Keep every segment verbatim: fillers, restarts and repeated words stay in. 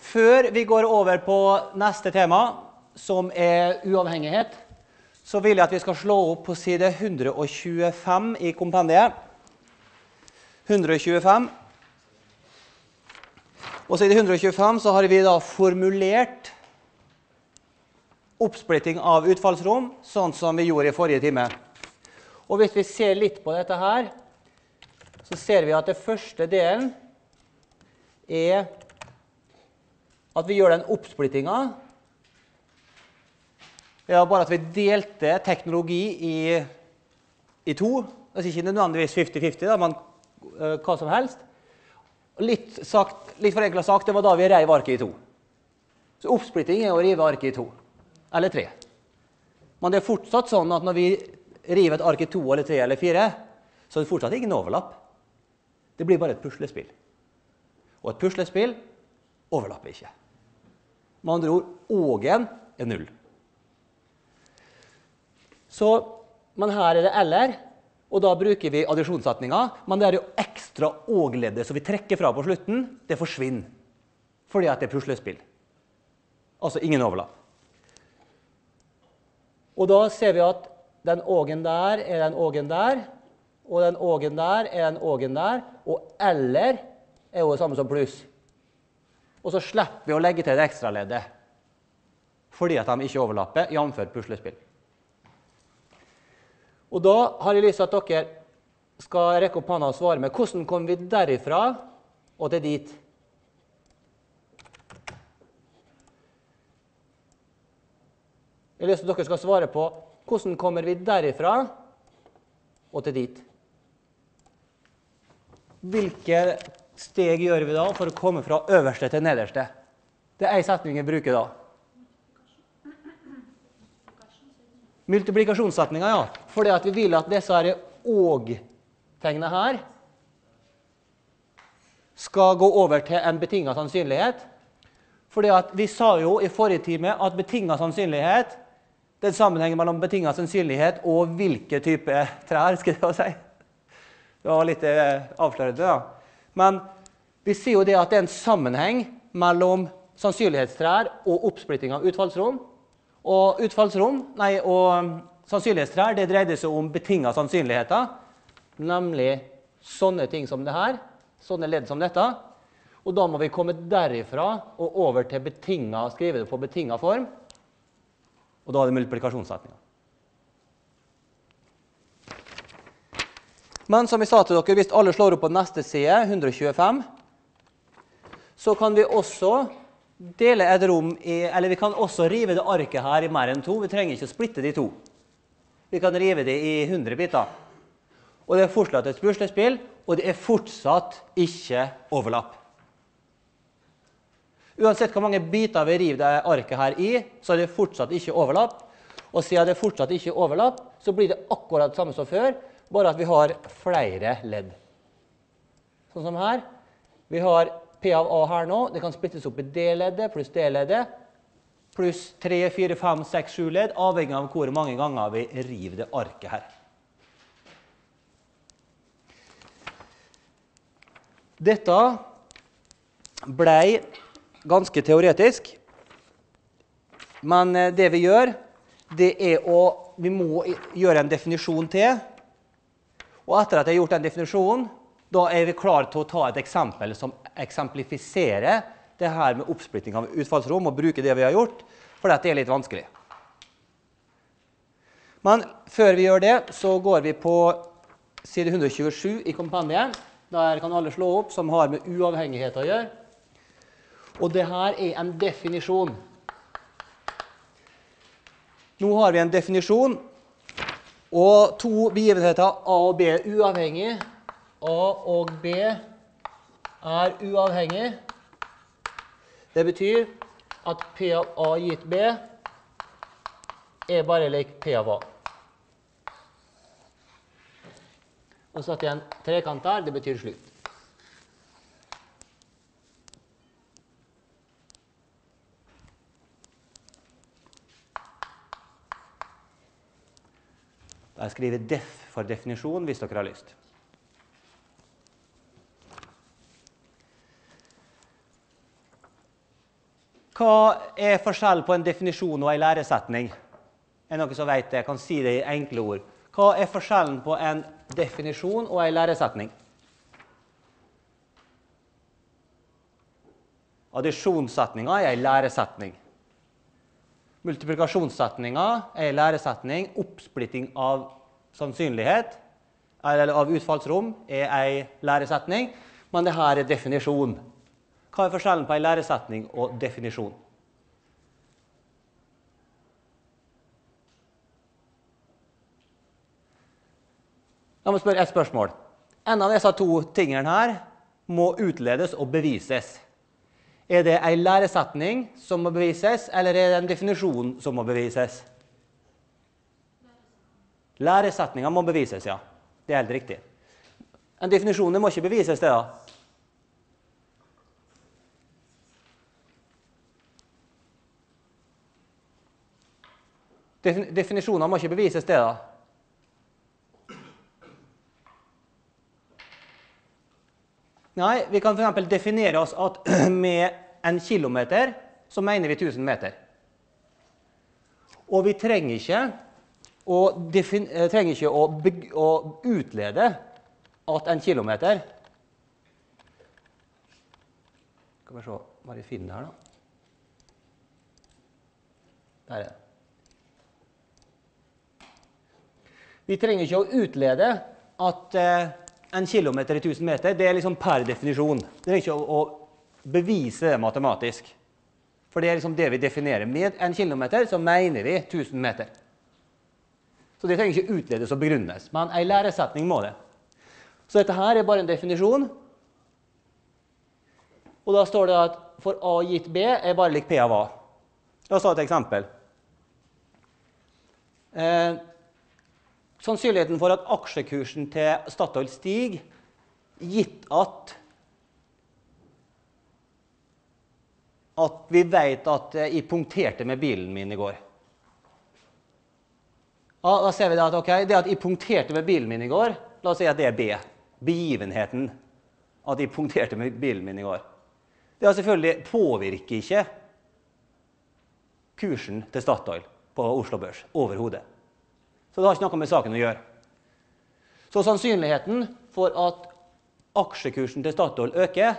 Før vi går over på neste tema, som er uavhengighet, så vil jeg at vi skal slå opp på side ett hundre tjuefem i kompendiet. ett hundre tjuefem. Og side ett hundre tjuefem så har vi da formulert oppsplitting av utfallsrom, sånn som vi gjorde i forrige time. Og hvis vi ser litt på dette her, så ser vi at det første delen er at vi gjør den oppsplittingen. Ja, bare at vi delte teknologi i, i to. Det er ikke nødvendigvis femti femti, da, men uh, hva som helst. Litt, sagt, litt forenklet sagt, det var da vi reiv arket i to. Så oppsplitting er å rive arket i to. Eller tre. Men det er fortsatt sånn at når vi river et ark i to, eller tre, eller fire, så er det fortsatt ingen overlapp. Det blir bare et puslespill. Og et puslespill overlapper ikke. Med andre ord, ågen er null. Så, men her er det eller, og da bruker vi addisjonssetningen, men det er jo ekstra ågleddet som vi trekker fra på slutten, det forsvinner, fordi at det er puslespill. Altså ingen overlapp. Og da ser vi at den ågen der er den ågen der, og den ågen der er den ågen der, og eller er jo det samme som pluss. Og så slipper vi å legge til det ekstra leddet, fordi at de ikke overlapper, jevnfør puslespill. Og da har jeg lyst til at dere skal rekke opp hånda og svare med hvordan kommer vi derifra og til dit. Jeg har lyst til at dere skal svare på hvordan kommer vi derifra og til dit. Hvilke steg gjør vi da for å komme fra øverste til nederste? Det er en setning jeg bruker da. Multiplikasjonssetninger, ja. Fordi at vi vil at disse her og-tegnene her skal gå over til en betinget sannsynlighet. Fordi at vi sa jo i forrige time at betinget sannsynlighet, det er sammenhengen mellom betinget sannsynlighet og hvilke type trær, skal jeg si. Det var litt avslørende, da. Men vi sier jo det at det er en sammenheng mellom sannsynlighetstrær og oppsplitting av utfallsrom. Og utfallsrom, nei, og sannsynlighetstrær, det dreide seg om betinget sannsynligheter, nemlig sånne ting som det her, sånne ledd som dette. Og da må vi komme derifra og over til betinget, skrive det på betinget form, og da er det multiplikasjonssetninger. Men som jeg sa til dere, hvis alle slår opp på neste side, ett hundre tjuefem, så kan vi også dele et rom i, eller vi kan også rive det arket her i mer enn to. Vi trenger ikke å splitte de to. Vi kan rive det i hundre biter. Og det er fortsatt et puslespill, og det er fortsatt ikke overlapp. Uansett hvor mange biter vi river det arket her i, så er det fortsatt ikke overlapp. Og siden det fortsatt ikke er overlapp, så blir det akkurat samme som før, bare at vi har flere ledd. Sånn som her. Vi har P av A her nå, det kan splittes opp i D-leddet pluss D-leddet, pluss tre, fire, fem, seks, sju ledd, avhengig av hvor mange ganger vi river det arket her. Dette ble ganske teoretisk, men det vi gjør, det er å, vi må gjøre en definisjon til, og etter at jeg har gjort den definisjonen, da er vi klar til å ta et eksempel som eksemplifiserer det her med oppsplitting av utfallsrom og bruke det vi har gjort, for dette er litt vanskelig. Men før vi gjør det, så går vi på side ett hundre tjuesju i kompendiet. Der kan alle slå opp som har med uavhengighet å gjøre. Og det her er en definisjon. Nå har vi en definisjon, og to begivenheter A og B er uavhengige. A og B er uavhengig. Det betyr at P av A gitt B er bare lik P av A. Og så setter jeg en trekant der, det betyr slutt. Jeg skriver def for definisjon hvis dere har lyst. Hva er forskjellen på en definisjon og en læresetning? Er det noen som vet det? Jeg kan si det i enkle ord. Hva er forskjellen på en definisjon og en læresetning? Addisjonssetninga er en læresetning. Multiplikasjonssetninga er en læresetning. Oppsplitting av sannsynlighet, eller av utfallsrom, er en læresetning. Men dette er definisjon. Hva er forskjellen på en læresetning og definisjon? La meg spørre et spørsmål. En av disse to tingene her må utledes og bevises. Er det en læresetning som må bevises, eller er det en definisjon som må bevises? Læresetninger må bevises, ja. Det er helt riktig. En definisjon må ikke bevises, det da. Defin- definisjoner må ikke bevises, det da. Nei, vi kan for eksempel definere oss at med en kilometer så mener vi tusen meter. Og vi trenger ikke å, defin- trenger ikke å, beg- å utlede at en kilometer. Skal vi se, bare finne det her da. Der er det. Vi trenger ikke å utlede at eh, en kilometer i tusen meter, det er liksom per definisjon. Det trenger ikke å, å bevise det matematisk. For det er liksom det vi definerer. Med en kilometer så mener vi tusen meter. Så det trenger ikke utledes og begrunnes. Men en læresetning må det. Så dette her er bare en definisjon. Og da står det at for A gitt B er bare lik P av A. La oss ta et eksempel. Eh, Sannsynligheten for at aksjekursen til Statoil stiger, gitt at, at vi vet at jeg punkterte med bilen min i går. Ja, da ser vi det at, okay, det at jeg punkterte med bilen min i går, la oss si at det er B. Begivenheten at jeg punkterte med bilen min i går. Det er selvfølgelig påvirker ikke kursen til Statoil på Oslo Børs overhodet. Så det har ikke noe med saken å gjøre. Så sannsynligheten for at aksjekursen til Statoil øker,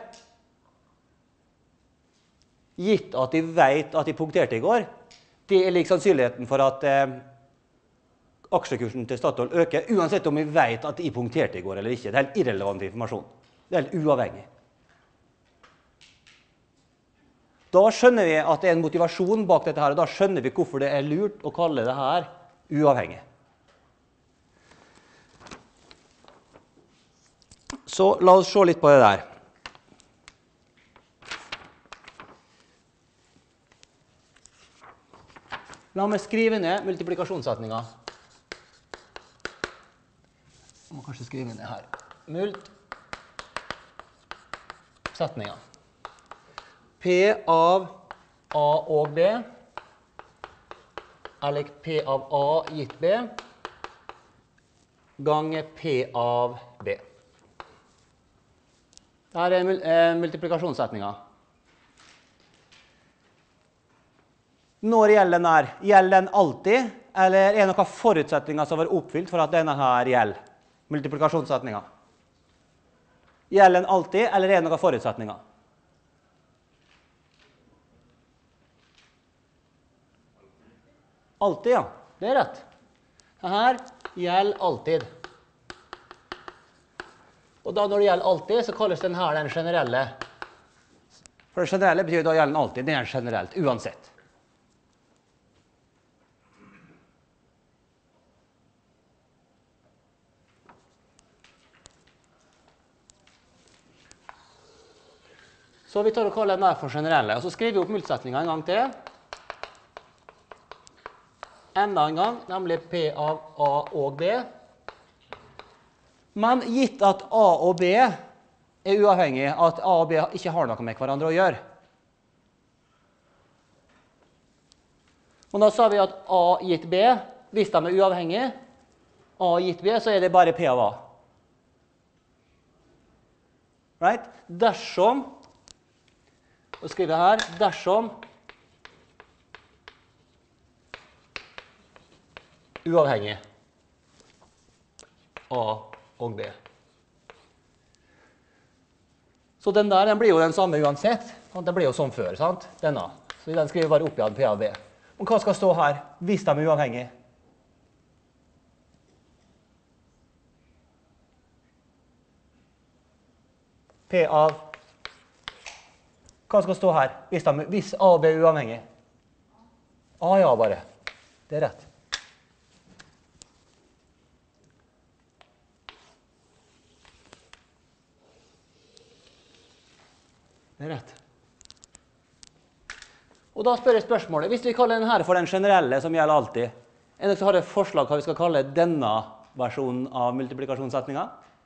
gitt at de vet at de punkterte i går, det er lik sannsynligheten for at eh, aksjekursen til Statoil øker, uansett om vi vet at de punkterte i går eller ikke. Det er helt irrelevant informasjon. Det er helt uavhengig. Da skjønner vi at det er en motivasjon bak dette her, og da skjønner vi hvorfor det er lurt å kalle det her uavhengig. Så la oss se litt på det der. La meg skrive ned multiplikasjonssetninga. Jeg må kanskje skrive ned her. Mult. Setninga. P av A og B er lik P av A gitt B ganger P av B. Dette er mul eh, multiplikasjonssetninga. Når gjelder den her? Gjelder den alltid, eller er det noen forutsetninger som var oppfylt for at denne her gjelder? Multiplikasjonssetninga. Gjelder den alltid, eller er det noen forutsetninger? Alltid, ja. Det er rett. Dette gjelder alltid. Og da når det gjelder alltid, så kalles den her den generelle. For det generelle betyr da gjelder den alltid. Det er generelt, uansett. Så vi tar og kaller den her for generelle. Og så skriver vi opp multsetninga en gang til. Enda en gang, nemlig P av A og B. Men gitt at A og B er uavhengig, at A og B ikke har noe med hverandre å gjøre. Og da sa vi at A gitt B, hvis de er uavhengige, A gitt B, så er det bare P av A. Right? Dersom, og skriver jeg her, dersom uavhengig. A og B. Så den der den blir jo den samme uansett. Den blir jo sånn før, sant? Denne. Så den skriver bare opp igjen P av B. Men hva skal stå her hvis de er uavhengige? P av Hva skal stå her hvis, de, hvis A og B er uavhengige? A ja, bare. Det er rett. Det er rett. Og da spør jeg spørsmålet, hvis vi kaller denne for den generelle som gjelder alltid, er det så har et forslag hva vi skal kalle denne versjonen av multiplikasjonssetningen?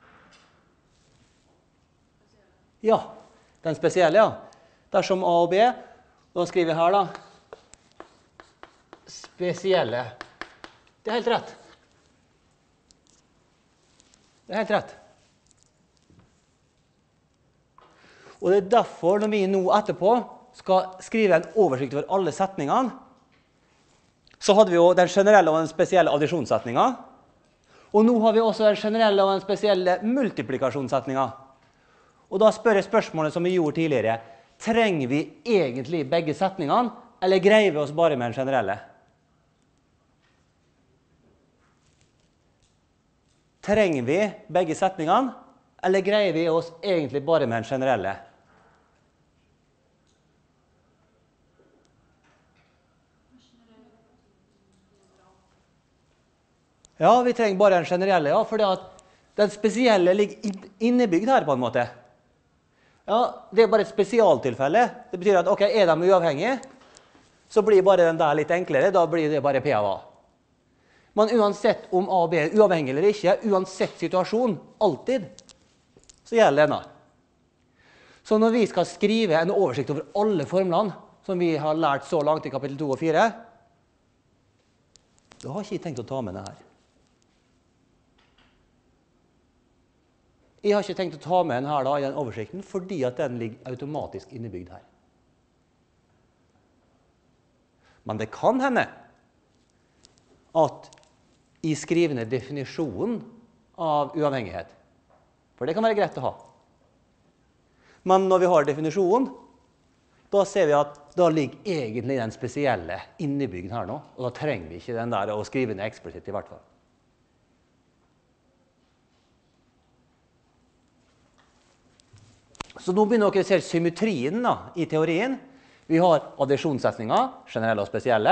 Ja, den spesielle, ja. Dersom A og B, da skriver vi her da, spesielle. Det er helt rett. Det er helt rett. Og det er derfor når vi nå etterpå skal skrive en oversikt over alle setningene, så hadde vi jo den generelle og den spesielle addisjonssetningen. Og nå har vi også den generelle og den spesielle multiplikasjonssetningen. Og da spør jeg spørsmålet som vi gjorde tidligere. Trenger vi egentlig begge setningene, eller greier vi oss bare med den generelle? Trenger vi begge setningene, eller greier vi oss egentlig bare med den generelle? Ja, vi trenger bare den generelle, ja, fordi at den spesielle ligger innebygd her på en måte. Ja, det er bare et spesialtilfelle. Det betyr at, ok, er de uavhengige, så blir bare den der litt enklere, da blir det bare P av A. Men uansett om A og B er uavhengig eller ikke, uansett situasjon, alltid, så gjelder denne. Så når vi skal skrive en oversikt over alle formlene, som vi har lært så langt i kapittel to og fire, da har ikke jeg tenkt å ta med det her. Jeg har ikke tenkt å ta med den her da, i den oversikten, fordi at den ligger automatisk innebygd her. Men det kan hende at jeg skriver ned definisjonen av uavhengighet. For det kan være greit å ha. Men når vi har definisjonen, da ser vi at da ligger egentlig den spesielle innebygd her nå, og da trenger vi ikke den der å skrive ned eksplisitt i hvert fall. Så nå begynner dere å se symmetrien da, i teorien. Vi har addisjonssetninger, generelle og spesielle.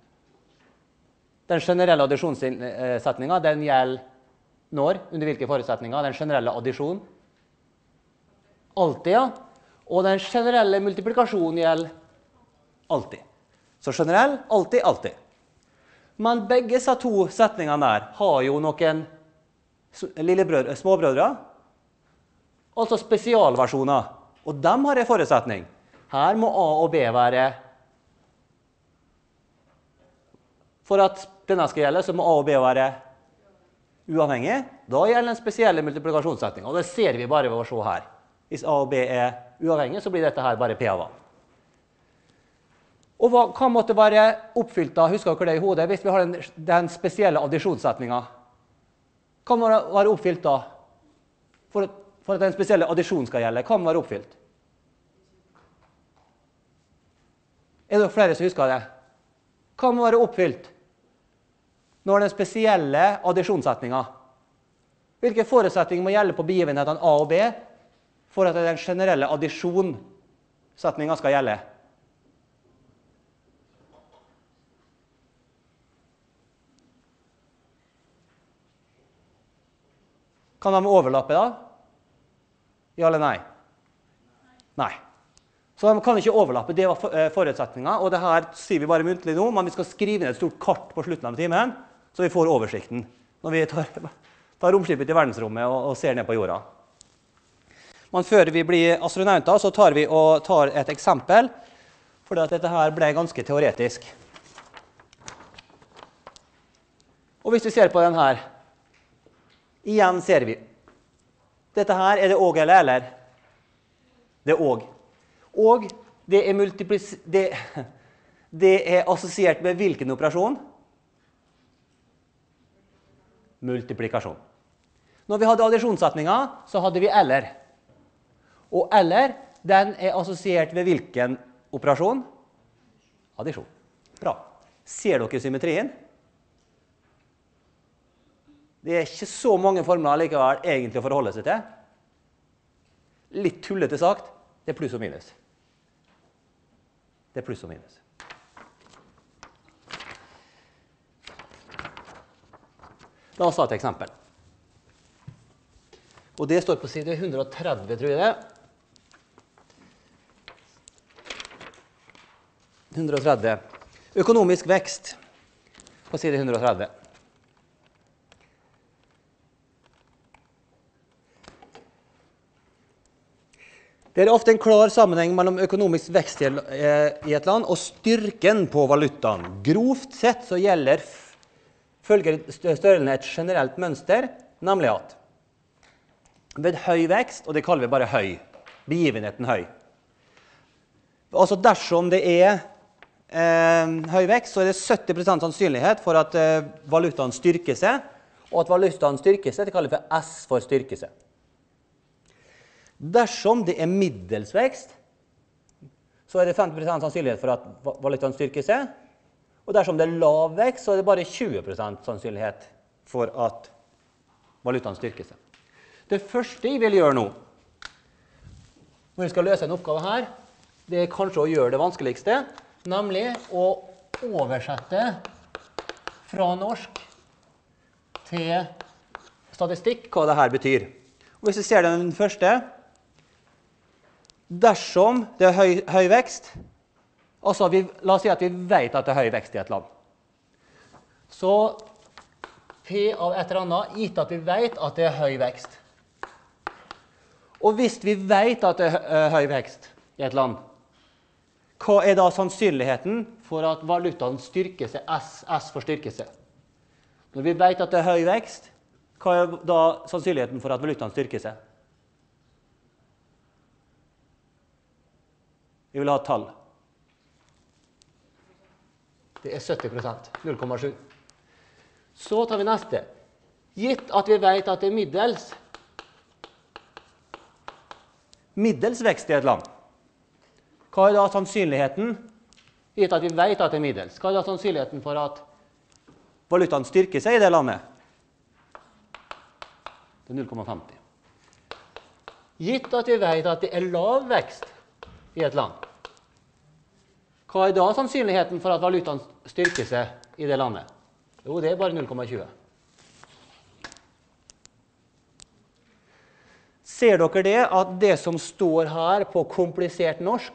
Den generelle addisjonssetningen, den gjelder når, under hvilke forutsetninger? Den generelle addisjon. Alltid, ja. Og den generelle multiplikasjonen gjelder alltid. Så generell, alltid, alltid. Men begge disse to setningene der har jo noen lillebrødre, småbrødre, altså spesialversjoner, og de har en forutsetning. Her må A og B være, for at denne skal gjelde, så må A og B være uavhengig. Da gjelder den spesielle multiplikasjonssetningen, og det ser vi bare ved å se her. Hvis A og B er uavhengig, så blir dette her bare P av A. Og hva kan måtte være oppfylt da, husker dere det i hodet, hvis vi har den, den spesielle addisjonssetningen? Kan det være oppfylt da? For For at den spesielle addisjonen skal gjelde, kan være oppfylt. Er det flere som husker det? Kan være oppfylt når den spesielle addisjonssetningen. Hvilke forutsetninger må gjelde på begivenhetene A og B for at den generelle addisjonssetningen skal gjelde? Kan de overlappe da? Ja eller nei? Nei. Så de kan ikke overlappe, det var forutsetningen, og det her sier vi bare muntlig nå, men vi skal skrive ned et stort kart på slutten av timen, så vi får oversikten når vi tar, tar romskipet til verdensrommet og, og ser ned på jorda. Men før vi blir astronauter, så tar vi og tar et eksempel, fordi at dette her ble ganske teoretisk. Og hvis vi ser på den her, igjen ser vi, dette her, er det og eller eller? Det er og. Og det er, multiplis det, det er assosiert med hvilken operasjon? multiplikasjon. Når vi hadde addisjonssetninger, så hadde vi eller. Og eller, den er assosiert ved hvilken operasjon? Addisjon. Bra. Ser dere symmetrien? Det er ikke så mange formler likevel egentlig å forholde seg til. Litt tullete sagt, det er pluss og minus. Det er pluss og minus. La oss ta et eksempel. Og det står på side hundre og tretti, tror jeg det. hundre og tretti. Økonomisk vekst på side hundre og tretti. Det er ofte en klar sammenheng mellom økonomisk vekst i et land og styrken på valutaen. Grovt sett så gjelder følger størrelsen et generelt mønster, nemlig at ved høy vekst, og det kaller vi bare høy, begivenheten høy. Altså dersom det er eh, høy vekst, så er det sytti prosent sannsynlighet for at eh, valutaen styrker seg, og at valutaen styrker seg, det kaller vi for S for styrke seg. Dersom det er middels vekst, så er det femti prosent sannsynlighet for at valutaen styrker seg, og dersom det er lav vekst, så er det bare tjue prosent sannsynlighet for at valutaen styrker seg. Det første jeg vil gjøre nå, når jeg skal løse en oppgave her, det er kanskje å gjøre det vanskeligste, nemlig å oversette fra norsk til statistikk hva det her betyr. Og hvis vi ser den første, dersom det er høy, høy vekst, altså vi, la oss si at vi vet at det er høy vekst i et land. Så P av et eller annet, gitt at vi vet at det er høy vekst. Og hvis vi vet at det er høy vekst i et land, hva er da sannsynligheten for at valutaen styrker seg, S, S for styrke seg? Når vi vet at det er høy vekst, hva er da sannsynligheten for at valutaen styrker seg? Vi vil ha et tall. Det er sytti prosent, null komma sju. Så tar vi neste. Gitt at vi vet at det er middels, middels vekst i et land. Hva er da sannsynligheten, gitt at vi vet at det er middels, hva er da sannsynligheten for at valutaen styrker seg i det landet? Det er null komma femti. Gitt at vi vet at det er lav vekst i et land, hva er da sannsynligheten for at valutaen styrker seg i det landet? Jo, det er bare null komma tjue. Ser dere det at det som står her på komplisert norsk,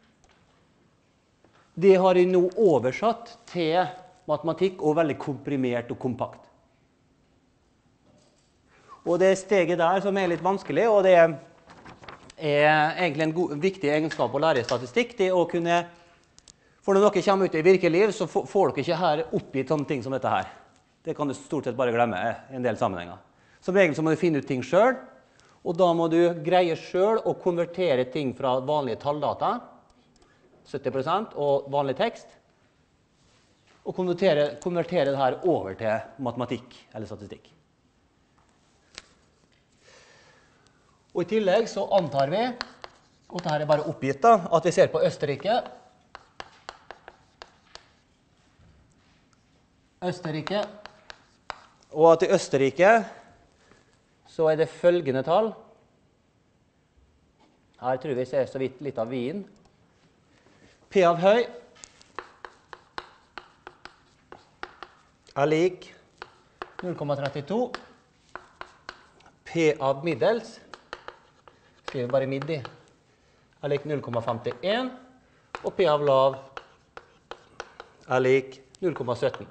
det har jeg nå oversatt til matematikk og veldig komprimert og kompakt. Og det steget der som er litt vanskelig, og det er egentlig en god, viktig egenskap å lære i statistikk, det er å kunne, for når dere kommer ut i virkeliv, så får dere ikke her oppgitt sånne ting som dette her. Det kan du stort sett bare glemme i en del sammenhenger. Som regel så må du finne ut ting selv, og da må du greie selv å konvertere ting fra vanlige talldata, sytti prosent, og vanlig tekst, og konvertere, konvertere det her over til matematikk eller statistikk. Og i tillegg så antar vi, og dette er bare oppgitt da, at vi ser på Østerrike. Østerrike. Og at i Østerrike så er det følgende tall. Her tror vi ser så vidt litt av Wien. P av høy er lik null komma trettito. P av middels, skriver bare midd i, er lik null komma femtien. Og P av lav er lik null komma sytten.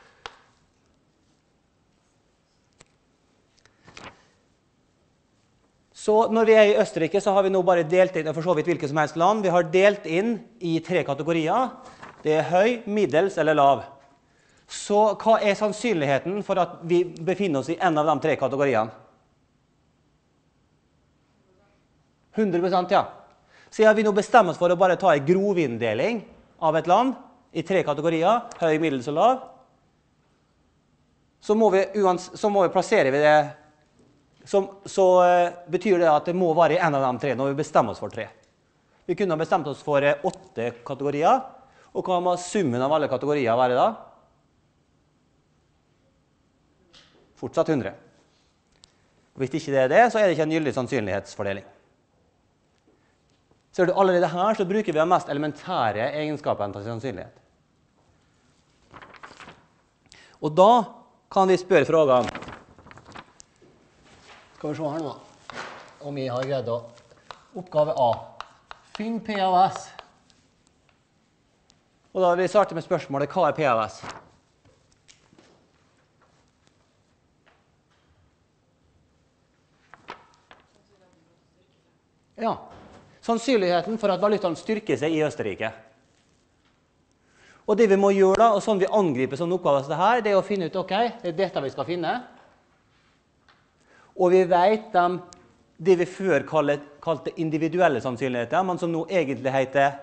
Så når vi er i Østerrike, så har vi nå bare delt inn, for så vidt hvilket som helst land, vi har delt inn i tre kategorier. Det er høy, middels eller lav. Så hva er sannsynligheten for at vi befinner oss i en av de tre kategoriene? hundre prosent, ja. Så har vi nå bestemt oss for å bare ta en grovinndeling av et land i tre kategorier, høy, middels og lav. så må vi, uans, så må vi plassere vi det, så, så uh, betyr det at det må være i en av de tre når vi bestemmer oss for tre. Vi kunne ha bestemt oss for uh, åtte kategorier, og hva må summen av alle kategorier være da? Fortsatt hundre. Hvis ikke det er det, så er det ikke en gyldig sannsynlighetsfordeling. Ser du, allerede her så bruker vi den mest elementære egenskapen til sannsynlighet. Og da kan vi spørre frågan. Skal vi se her nå, om jeg har greid å oppgave A. Finn P av S. Og da vil vi starte med spørsmålet, hva er P av S? Ja, sannsynligheten for at valutaen styrker seg i Østerrike. Og det vi må gjøre da, og sånn vi angriper som oppgave til det her, det er å finne ut, ok, det er dette vi skal finne. Og vi vet dem, det vi før kalte, kalte individuelle sannsynligheter, men som nå egentlig heter,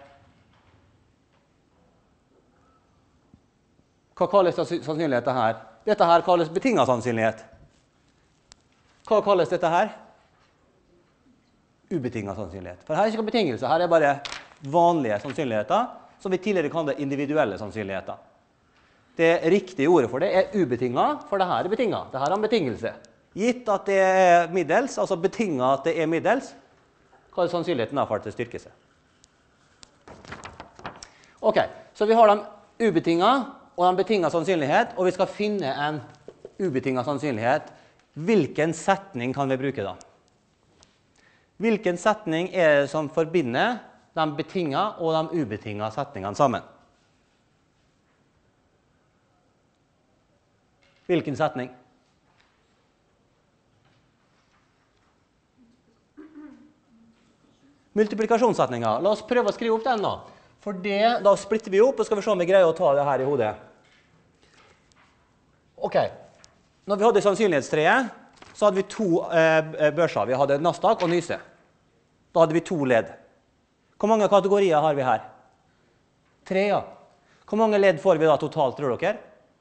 hva kalles sannsynligheter her? Dette her kalles betinget sannsynlighet. Hva kalles dette her? Ubetinget sannsynlighet. For her er ikke noen betingelser, her er bare vanlige sannsynligheter, som vi tidligere kaller individuelle sannsynligheter. Det riktige ordet for det er ubetinget, for dette er betinget. Dette er en betingelse. Gitt at det er middels, altså betinget at det er middels, hva er sannsynligheten da for at det styrker seg? Ok, så vi har de ubetinget og en betinget sannsynlighet, og vi skal finne en ubetinget sannsynlighet. Hvilken setning kan vi bruke da? Hvilken setning er det som forbinder de betingede og de ubetingede setningene sammen? Hvilken setning? Multiplikasjonssetninger. La oss prøve å skrive opp den da. For det, da splitter vi opp, og skal vi se om vi greier å ta det her i hodet. Ok, når vi hadde sannsynlighetstreet, så hadde vi to eh, børser. Vi hadde Nasdaq og Nyse. Da hadde vi to ledd. Hvor mange kategorier har vi her? Tre, ja. Hvor mange ledd får vi da totalt, tror dere?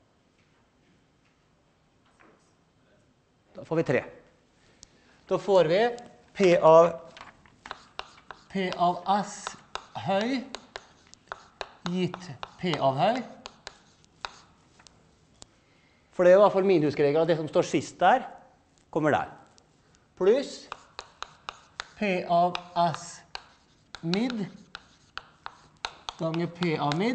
Da får vi tre. Da får vi P av, P av S høy, gitt P av høy. For det er i hvert fall min huskeregel, at det som står sist der, kommer der. Pluss P av S mid ganger P av mid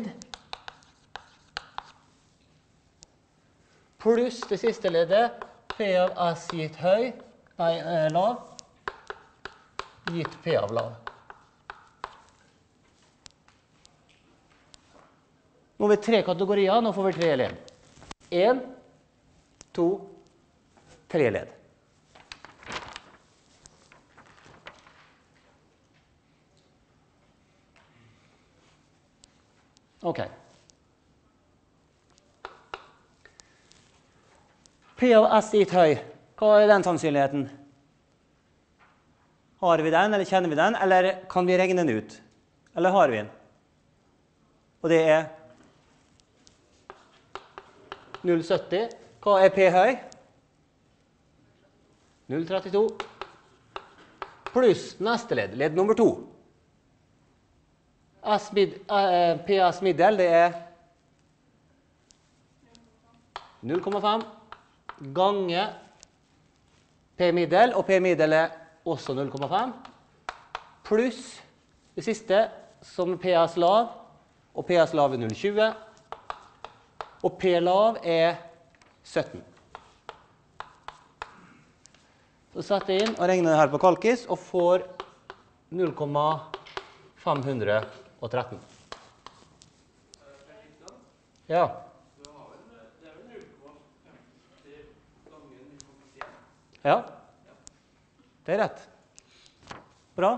pluss det siste leddet P av S gitt høy, nei, eh, lav, gitt P av lav. Nå har vi tre kategorier, nå får vi tre ledd. En, to, tre ledd. Ok. P av S gitt høy. Hva er den sannsynligheten? Har vi den, eller kjenner vi den, eller kan vi regne den ut? Eller har vi den? Og det er null komma sytti. Hva er P høy? null komma trettito. Pluss neste ledd, ledd nummer to. S mid, eh, P S middel, det er null komma fem ganger P middel, og P middel er også null komma fem, pluss det siste, som P S lav, og P S lav er null komma tjue, og P lav er sytten. Så setter jeg inn og regner det her på kalkis, og får null komma fem hundre og tretten. Ja. Ja, det er rett. Bra.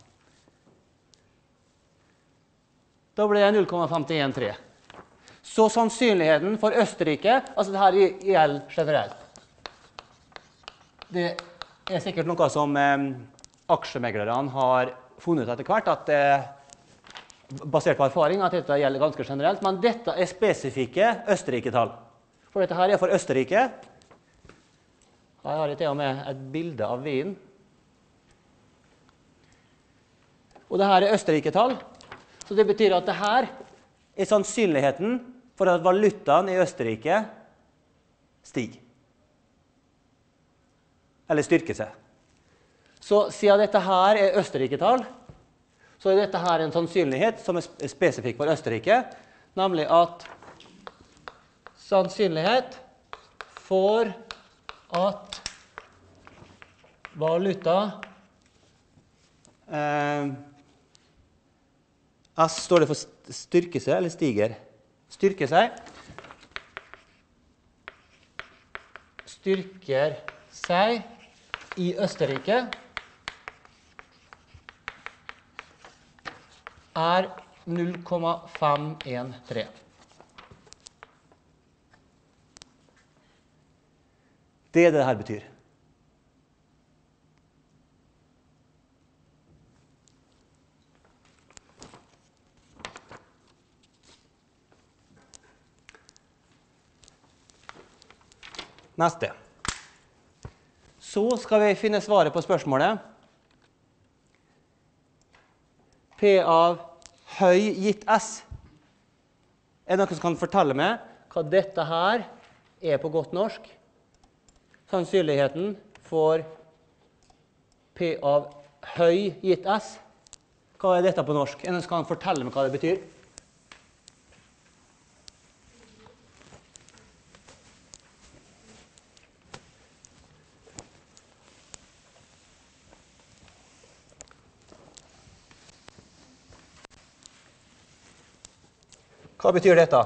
Da blir det null komma fem en tre. Så sannsynligheten for Østerrike, altså det her gjelder generelt. Det er sikkert noe som eh, aksjemeglerne har funnet etter hvert, at eh, basert på erfaring, at dette gjelder ganske generelt, men dette er spesifikke Østerrike-tall. For dette her er for Østerrike. Her har jeg til og med et bilde av vinen. Og det her er Østerrike-tall. Så det betyr at det her er sannsynligheten for at valutaen i Østerrike stiger. Eller styrker seg. Så siden dette her er Østerrike-tall, så er dette her en sannsynlighet som er spesifikk for Østerrike, nemlig at sannsynlighet for at valuta eh, S står det for styrke seg eller stiger? Styrke seg. Styrker seg i Østerrike er null komma fem en tre. Det er det dette betyr. Neste. Så skal vi finne svaret på spørsmålet. P av høy gitt S. Er det noen som kan fortelle meg hva dette her er på godt norsk? Sannsynligheten for P av høy gitt S. Hva er dette på norsk? Er det noen som kan fortelle meg hva det betyr? Hva betyr dette?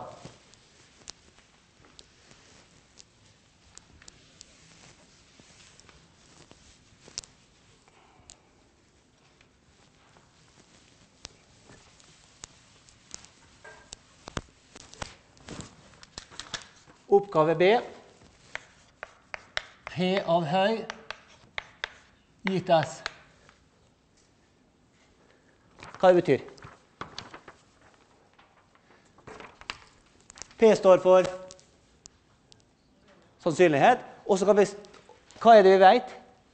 Oppgave B. P av høy gitt S. Hva det betyr? P står for sannsynlighet, og så kan vi, hva er det vi vet?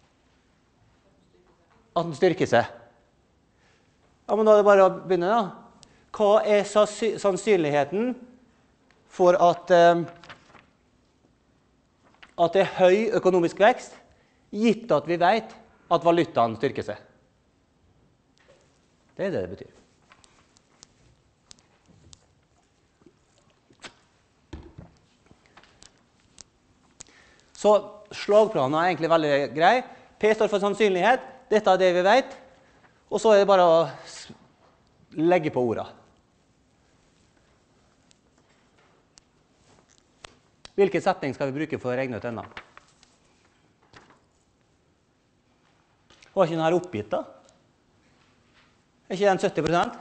At den styrker seg. Ja, men da er det bare å begynne da. Hva er sannsynligheten for at, eh, at det er høy økonomisk vekst, gitt at vi vet at valutaen styrker seg? Det er det det betyr. Så slagplanen er egentlig veldig grei. P står for sannsynlighet. Dette er det vi vet. Og så er det bare å legge på ordene. Hvilken setning skal vi bruke for å regne ut denne? Var ikke den her oppgitt da? Er ikke den sytti prosent?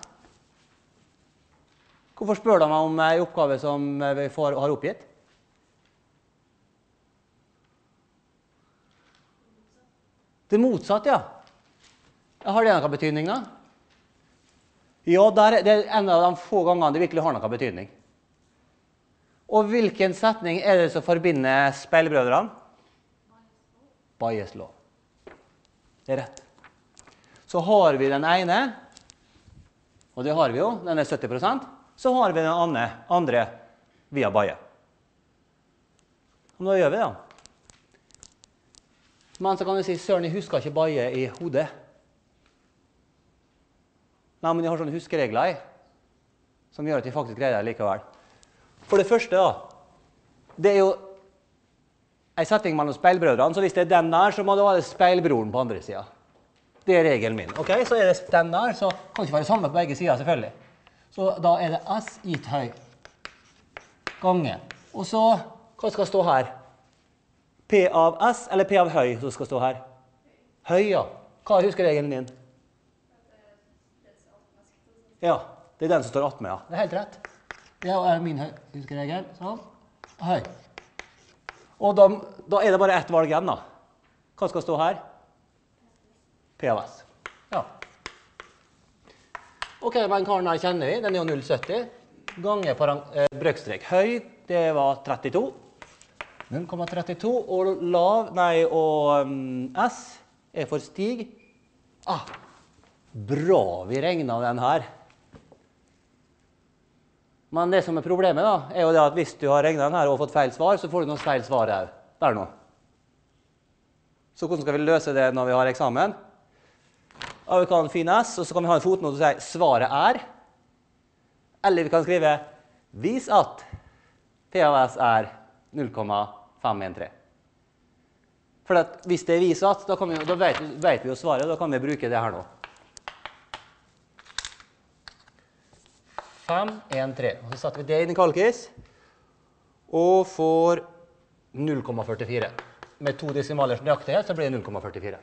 Hvorfor spør de meg om en oppgave som vi får, har oppgitt? Det er motsatt, ja. Har det noen betydning da? Ja, der, det er en av de få gangene det virkelig har noen betydning. Og hvilken setning er det som forbinder speilbrødrene? Bayes lov. Det er rett. Så har vi den ene, og det har vi jo, den er sytti prosent, så har vi den andre, andre via Baye. Og hva gjør vi da? Men så kan vi si, søren, jeg husker ikke Baye i hodet. Nei, men jeg har sånne huskeregler i, som gjør at jeg faktisk greier det likevel. For det første da, det er jo en setning mellom speilbrødrene, så hvis det er den der, så må det være speilbroren på andre siden. Det er regelen min. Ok, så er det den der, så kan det ikke være samme på begge sider, selvfølgelig. Så da er det S gitt høy gange. Og så, hva skal stå her? P av S eller P av høy som skal stå her? Høy, ja. Hva er huskeregelen din? Ja, det er den som står attmed, ja. Det er helt rett. Det er min huskeregel. Sånn. Høy. Og da, da er det bare ett valg igjen da. Hva skal stå her? P av S. Ja. Ok, men karen her kjenner vi. Den er jo null komma sytti. Gange på eh, brøkstrek. Høy, det var trettito. null komma trettito, og lav, nei, og um, S er for Stig. Ah, bra vi regnet den her. Men det som er problemet da, er jo det at hvis du har regnet den her og fått feil svar, så får du noen feil svar her. Der nå. Så hvordan skal vi løse det når vi har eksamen? Ja, vi kan finne S, og så kan vi ha en fotnote som sier svaret er. Eller vi kan skrive vis at P av S er null komma fem en tre. For at hvis det er vis at, da, kan vi, da vet, vet vi jo svaret, da kan vi bruke det her nå. fem en tre. Og så setter vi det inn i kalkis, og får null komma førtifire. Med to desimalers nøyaktighet så blir det null komma førtifire.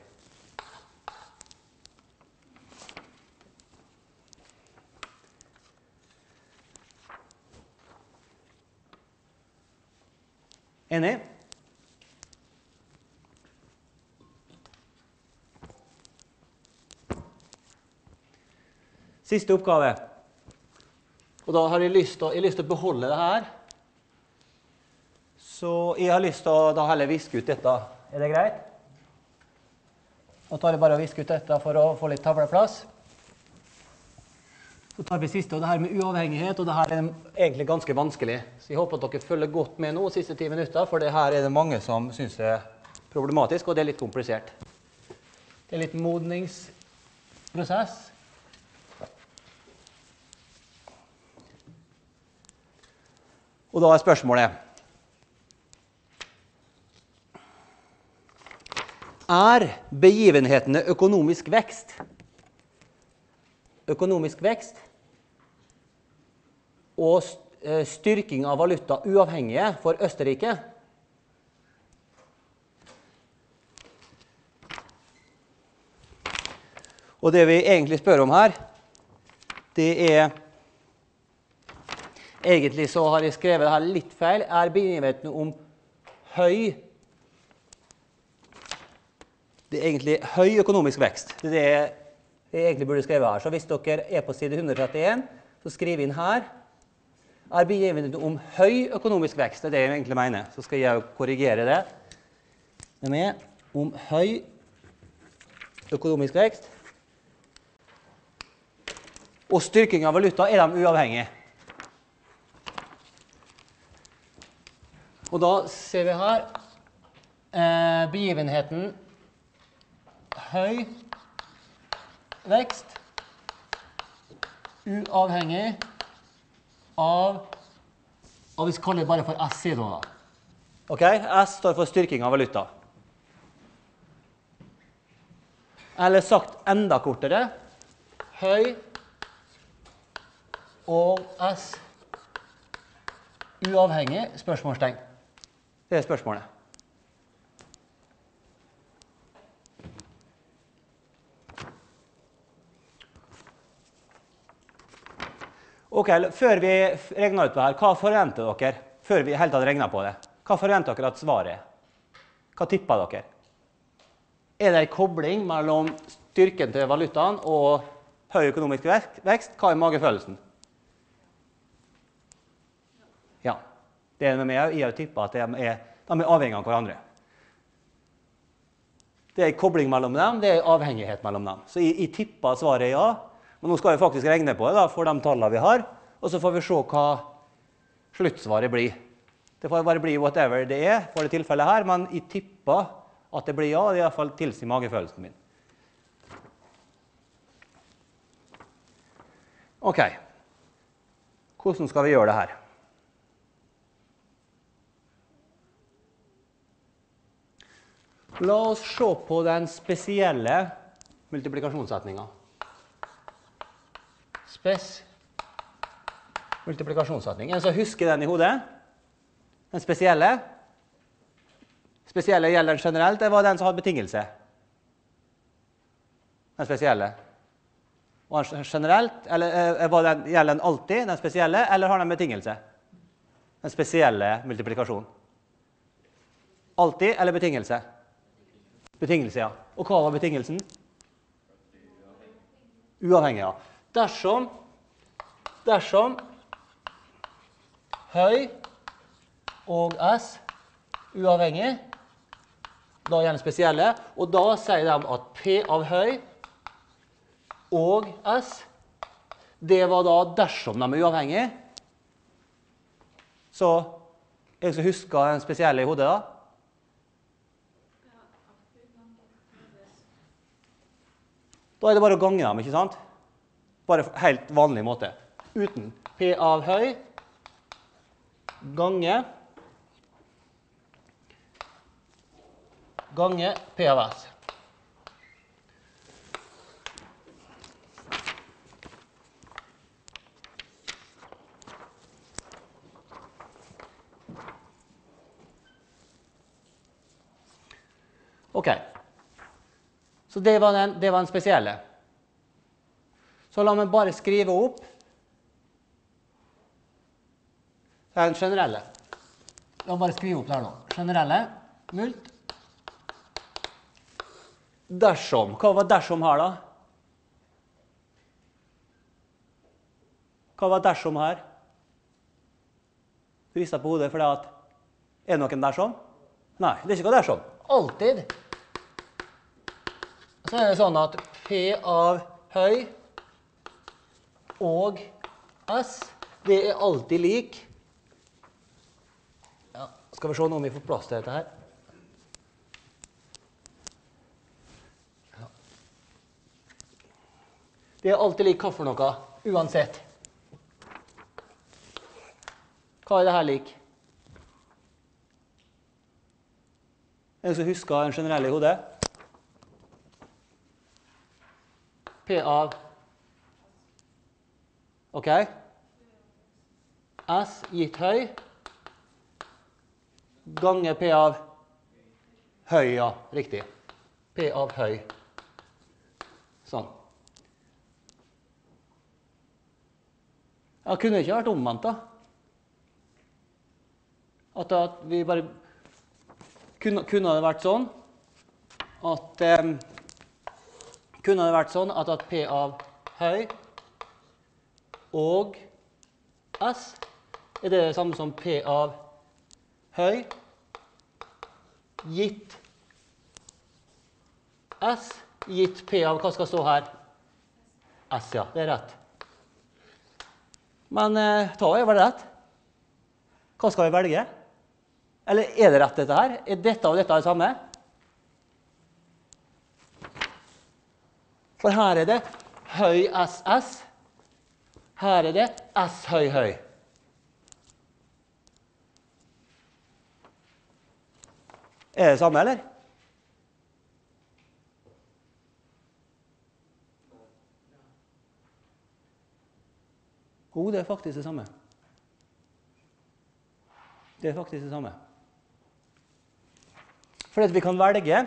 Enig? Siste oppgave. Og da har jeg lyst til, jeg har lyst til å beholde det her. Så jeg har lyst til å da heller viske ut dette. Er det greit? Nå tar jeg bare og visker ut dette for å få litt tavleplass. Så tar vi siste, og det her med uavhengighet, og det her er egentlig ganske vanskelig. Så jeg håper at dere følger godt med nå de siste ti minutter, for det her er det mange som synes det er problematisk, og det er litt komplisert. Det er litt modningsprosess. Og da er spørsmålet: er begivenhetene økonomisk vekst? Økonomisk vekst og styrking av valuta uavhengige for Østerrike? Og det vi egentlig spør om her, det er egentlig så har jeg skrevet det her litt feil. Er begivenhetene om høy Det er egentlig høy økonomisk vekst. Det er det jeg egentlig burde skrive her. Så hvis dere er på side hundre trettien, så skriv inn her. Er begivenhetene om høy økonomisk vekst? Det er det jeg egentlig mener. Så skal jeg korrigere det. Det er med om høy økonomisk vekst. Og styrking av valuta er de uavhengige. Og da ser vi her eh, begivenheten høy vekst uavhengig av, og vi kaller det bare for S I da. Ok, S står for styrking av valuta. Eller sagt enda kortere, høy og S uavhengig, spørsmålstegn. Det er spørsmålet. Ok, før vi regner ut det her, hva forventer dere? Før vi helt tatt regner på det. Hva forventer dere at svaret er? Hva tipper dere? Er det en kobling mellom styrken til valutaen og høy økonomisk vekst? Hva er magefølelsen? Ja, det er med meg. Jeg har tippet at de er, de er avhengige av hverandre. Det er en kobling mellom dem, det er avhengighet mellom dem. Så jeg, jeg tipper at svaret er ja. Men nå skal vi faktisk regne på det da, for de tallene vi har, og så får vi se hva sluttsvaret blir. Det får bare bli whatever det er for det tilfellet her, men jeg tipper at det blir ja, det er i hvert fall tilsier magefølelsen min. Ok, hvordan skal vi gjøre det her? La oss se på den spesielle multiplikasjonssetningen. Spes multiplikasjonssetning. En som husker den i hodet? Den spesielle? Spesielle gjelder den generelt, det var den som hadde betingelse. Den spesielle. Og den generelt, eller var den, gjelder den alltid, den spesielle, eller har den betingelse? Den spesielle multiplikasjon. Alltid eller betingelse? Betingelse, ja. Og hva var betingelsen? Uavhengig, ja. Dersom, dersom høy og S uavhengig. Da gjerne spesielle. Og da sier de at P av høy og S, det var da dersom de er uavhengige. Så jeg skal huske en spesielle i hodet da. Da er det bare å gange dem, ikke sant? Bare helt vanlig måte. Uten P av høy, gange, gange P av S. Ok. Så det var den, det var den spesielle. Så la meg bare skrive opp den generelle. La meg bare skrive opp der nå. Generelle, mult. Dersom. Hva var dersom her da? Hva var dersom her? Rister på hodet for det at er det noen dersom? Nei, det er ikke noe dersom. Altid. Så er det sånn at P av høy og S, det er alltid lik. Ja, skal vi se om vi får plass til dette her. Ja. Det er alltid lik hva for noe, uansett. Hva er det her lik? En som husker en generell i hodet? P av ok, S gitt høy, gange P av høy, ja, riktig. P av høy. Sånn. Ja, kunne det ikke vært omvendt da? At, at vi bare kunne, kunne det vært sånn at eh, kunne det vært sånn at, at P av høy og S er det samme som P av høy gitt S gitt P av, hva skal stå her? S, ja, det er rett. Men eh, ta er vel rett. Hva skal vi velge? Eller er det rett dette her? Er dette og dette det samme? For her er det høy S S. Her er det S høy høy. Er det samme, eller? Jo, det er faktisk det samme. Det er faktisk det samme. Fordi vi kan velge.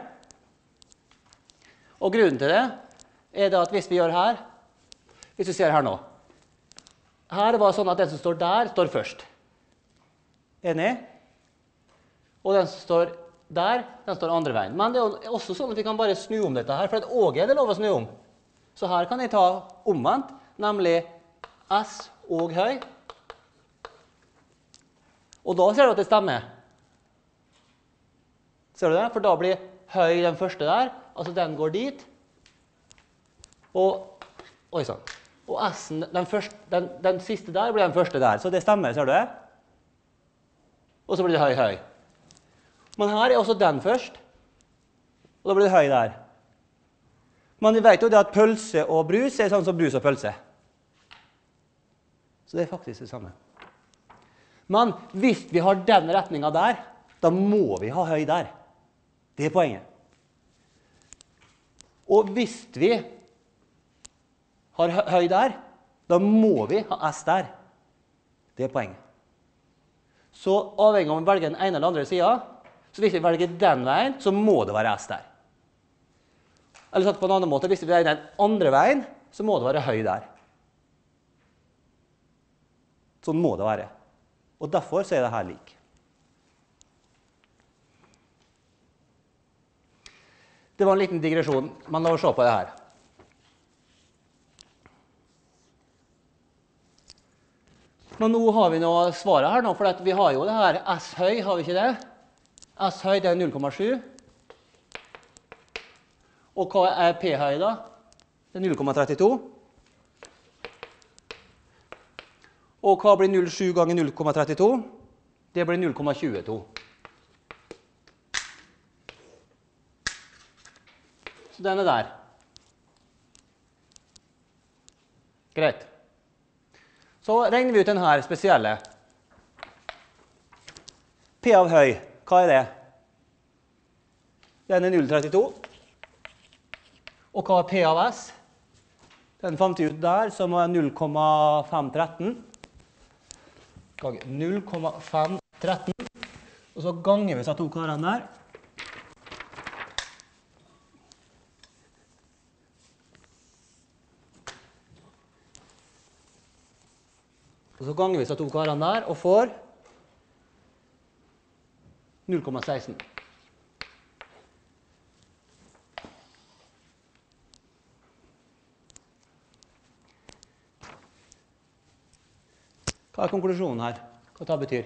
Og grunnen til det er det at hvis vi gjør her, hvis vi ser her nå, her var det sånn at den som står der, står først. Enig? Og den som står der, den står andre veien. Men det er også sånn at vi kan bare snu om dette her, for det også er det lov å snu om. Så her kan jeg ta omvendt, nemlig S og høy. Og da ser du at det stemmer. Ser du det? For da blir høy den første der, altså den går dit. Og, oi sånn. Og S-en, den, første, den, den siste der blir den første der. Så det stemmer, ser du det? Og så blir det høy, høy. Men her er også den først. Og da blir det høy der. Men vi vet jo det at pølse og brus er sånn som brus og pølse. Så det er faktisk det samme. Men hvis vi har den retningen der, da må vi ha høy der. Det er poenget. Og hvis vi har høy der, da må vi ha S der. Det er poenget. Så avhengig om vi velger den ene eller andre siden, så hvis vi velger den veien, så må det være S der. Eller sagt på en annen måte, hvis vi velger den andre veien, så må det være høy der. Sånn må det være. Og derfor så er det her lik. Det var en liten digresjon, men la oss se på det her. Men nå har vi noe svaret her nå, for vi har jo det her S høy, har vi ikke det? S-høy det er null komma sju. Og hva er P-høy da? Det er null komma trettito. Og hva blir null komma sju ganger null komma trettito? Det blir null komma tjueto. Så den er der. Greit. Så regner vi ut denne spesielle. P av høy, hva er det? Den er null komma trettito. Og hva er P av S? Den fant vi ut der, som er null komma fem tretten. null komma fem tretten. Og så ganger vi disse to karene der. Og så ganger vi disse to karene der, og får null komma seksten. Hva er konklusjonen her? Hva det betyr?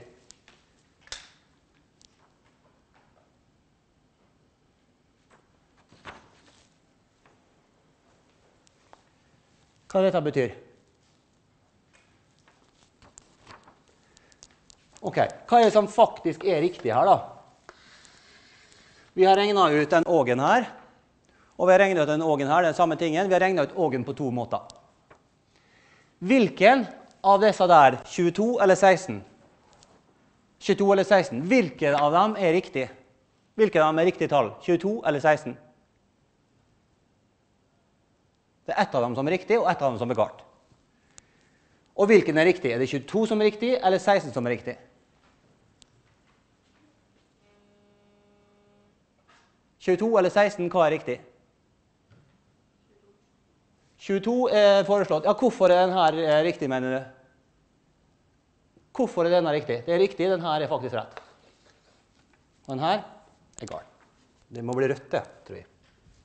Hva dette betyr? Ok, hva er det som faktisk er riktig her da? Vi har regnet ut den ågen her, og vi har regnet ut den ågen her, den samme tingen. Vi har regnet ut ågen på to måter. Hvilken av disse der, tjueto eller seksten? tjueto eller seksten. Hvilken av dem er riktig? Hvilken av dem er riktig tall? tjueto eller seksten? Det er ett av dem som er riktig, og ett av dem som er galt. Og hvilken er riktig? Er det tjueto som er riktig, eller seksten som er riktig? tjueto eller seksten, hva er riktig? tjueto er foreslått. Ja, hvorfor er denne riktig, mener du? Hvorfor er denne riktig? Det er riktig, denne er faktisk rett. Og denne er gal. Det må bli rødt, det, tror jeg.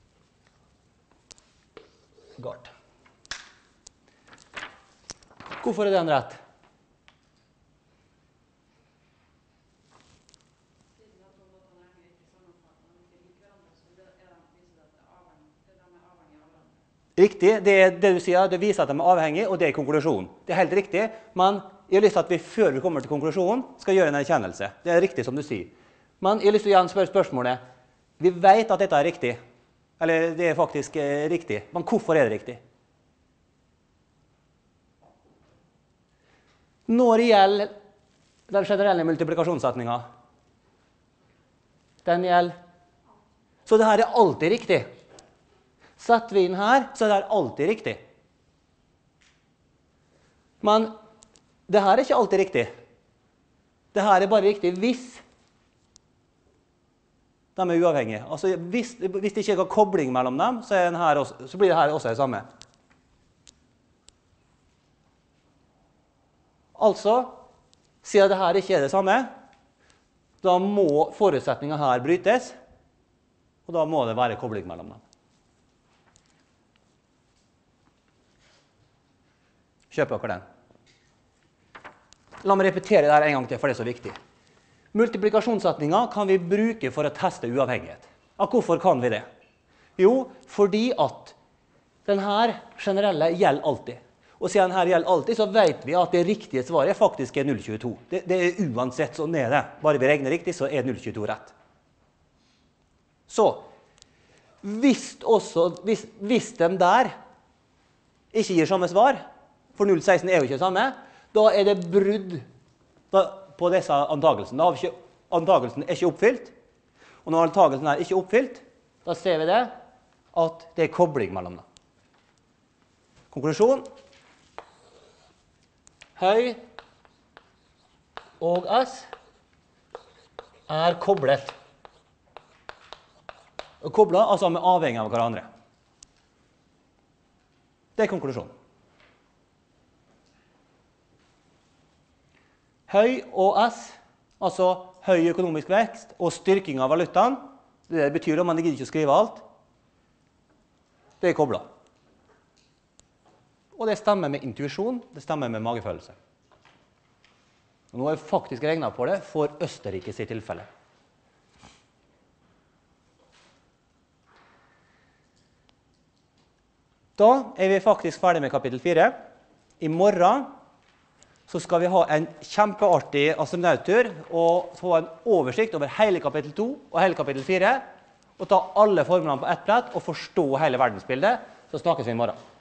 Galt. Hvorfor er den rett? Riktig, det er det du sier, det viser at de er avhengige, og det er konklusjonen. Det er helt riktig, men jeg har lyst til at vi før vi kommer til konklusjonen skal gjøre en erkjennelse. Det er riktig som du sier. Men jeg har lyst til å igjen spørre spørsmålet. Vi vet at dette er riktig, eller det er faktisk eh, riktig, men hvorfor er det riktig? Når det gjelder den generelle multiplikasjonssetningen, den gjelder, så det her er alltid riktig. Setter vi inn her, så er det alltid riktig. Men det her er ikke alltid riktig. Det her er bare riktig hvis de er uavhengige. Altså hvis, hvis det ikke er kobling mellom dem, så, er den her også, så blir det her også det samme. Altså, siden det her ikke er det samme, da må forutsetningen her brytes, og da må det være kobling mellom dem. Kjøp dere den. La meg repetere det her en gang til, for det er så viktig. Multiplikasjonssetninger kan vi bruke for å teste uavhengighet. Ja, hvorfor kan vi det? Jo, fordi at denne generelle gjelder alltid. Og siden denne gjelder alltid, så vet vi at det riktige svaret faktisk er null komma tjueto. Det, det er uansett sånn er det. Bare vi regner riktig, så er null komma tjueto rett. Så, hvis, også, hvis, hvis de der ikke gir samme svar, for null komma seksten er jo ikke det samme, da er det brudd på disse antagelsene. Da har vi ikke, antagelsen er ikke oppfylt, og når antagelsen er ikke oppfylt, da ser vi det at det er kobling mellom dem. Konklusjon. Høy og S er koblet. Koblet, altså med avhengig av hverandre. Det er konklusjonen. Høy og S, altså høy økonomisk vekst og styrking av valutaen, det betyr det, men det gidder ikke å skrive alt, det er koblet. Og det stemmer med intuisjon, det stemmer med magefølelse. Og nå har jeg faktisk regnet på det for Østerrike sitt tilfelle. Da er vi faktisk ferdig med kapittel fire. I morgen så skal vi ha en kjempeartig astronauttur og få en oversikt over hele kapittel to og hele kapittel fire, og ta alle formlene på ett brett og forstå hele verdensbildet. Så snakkes vi i morgen.